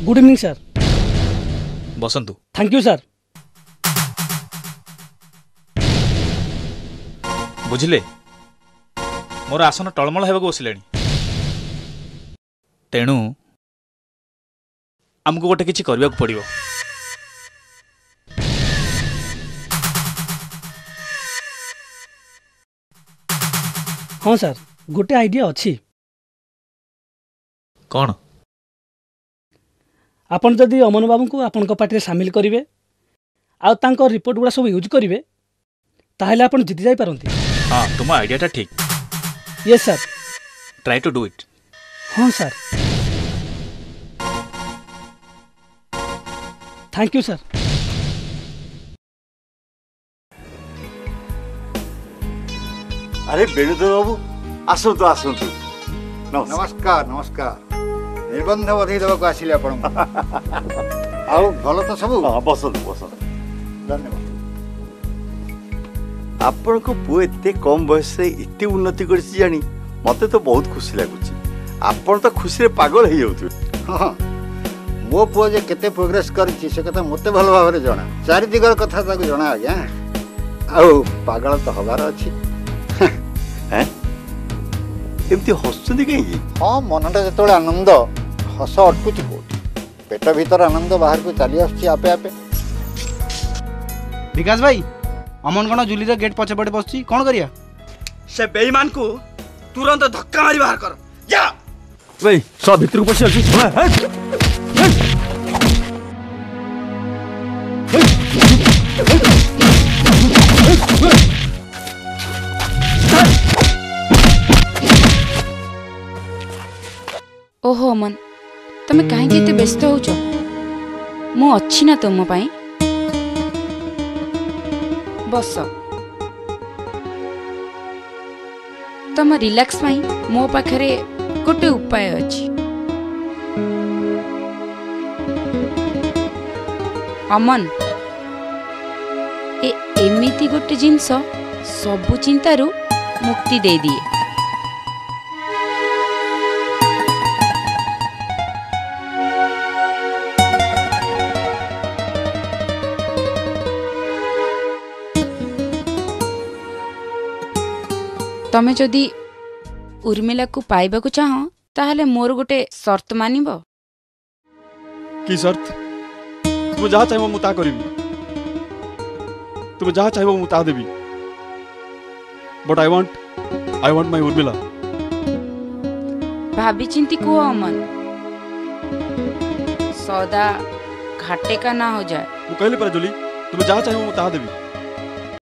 Good evening sir. Basantu. Thank you sir. बुझिले मोर आसन टलमल हेबाक बसिले तेणु आमको गोटे किछि करबा पड़िबो। हाँ सर गोटे आइडिया अच्छी। कौन? आपन जदि अमन बाबू को आपन पार्टी सामिल करेंगे आउ तांको रिपोर्ट गुड़ा सब यूज करेंगे ताहले आपन जीति जाई पारंती। हाँ तुम आइडियाटा ठीक। Yes sir. Try to do it. हाँ सर। Thank you sir. अरे बेणुधर बाबू आसतु आसतु। नमस्कार नमस्कार। निबंध बधई देवाक आसिले आपण आउ भल तो सब। हाँ बसतु बसतु। धन्यवाद। आपण को पुओ एते कम बयस रे एते उन्नति करछि जानी मते तो बहुत खुशी लागुछि। आपण तो खुशी रे पागल हो जाउथि। हाँ मो पुओ जे केते प्रोग्रेस करछि से कथा मते भल भाबरे जणा। चारि दिगर कथा ताको जणा आज्ञा। आउ पागल तो हबार अछि। हैं एमती हसुंदी कहीं? हाँ मनटा जो आनंद हस अटकुची कोठी पेट भीतर आनंद बाहर को चली आसुची आपे आपे। विकास भाई अमन कौन जुली गेट पछे पटे बसची कौन करिया? से बेईमान को तुरंत धक्का मारी बाहर कर या भाई सब भीतर को पछे अछि। ओहो अमन तमे कहीं एते व्यस्त होच? मु अच्छी ना तुम पाई। बस तुम रिलैक्स पाई मो पाखरे गोटे उपाय अछि। अमन एमिति गोटे जिनस सबु चिंतारू मुक्ति दे दिए। तमे जदि उर्मिला को पाइबा को चाह ताहले मोर गोटे शर्त मानिबो। की शर्त? तुम जहाँ चाहबो मु ता करिबी। तुम जहाँ चाहबो मु ता देबी। But I want my Urmila. भाभी चिंती को अमन सौदा घाटे का ना हो जाए। मु कहली पर जुली तुम जहाँ चाहबो मु ता देबी।